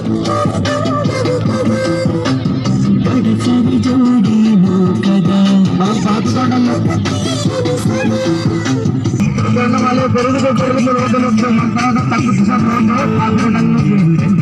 గడసరి జోడీను కదా పాతకొండలో వాళ్ళు పెరుగుతూ రోడ్డు వస్తాం తర్వాత తక్కువ రోడ్డు పాతకొండలో